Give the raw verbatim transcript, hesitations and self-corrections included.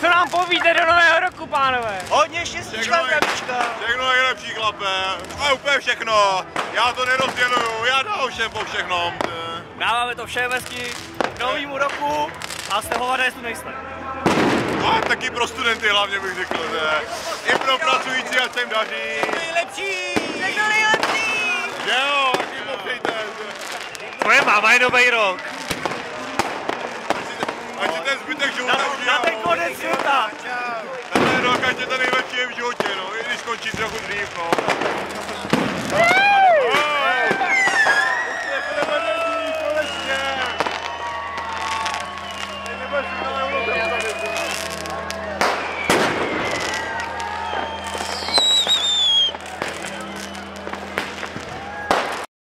Co nám povíte do nového roku, pánové? Hodně štěstíčka, zdravíčka. Všechno nejlepší, chlape. A úplně všechno. Já to nerozděluju, já dám všem po všechnom. Dáváme to všem hezky k novému roku a jste hovada, jestli nejste. No a taky pro studenty hlavně bych řekl, že i pro pracující, ať se jim daří. Nejlepší! Všechno nejlepší! Že jo, taky popřejte. Tvoje máma je nový rok. Ať si ten zbytek života užívá. Na ten konec světa. Ten rok, ať je to nejlepší v životě, no, i když skončí trochu dřív, no.